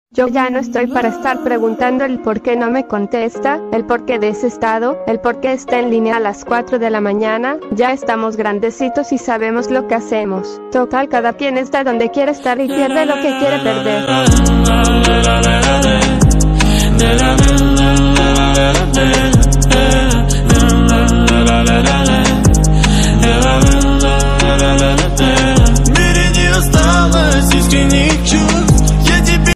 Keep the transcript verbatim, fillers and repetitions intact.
Yo ya no estoy para estar preguntando el por qué no me contesta, el por qué de ese estado, el por qué está en línea a las cuatro de la mañana. Ya estamos grandecitos y sabemos lo que hacemos. Total, cada quien está donde quiere estar y pierde lo que quiere perder.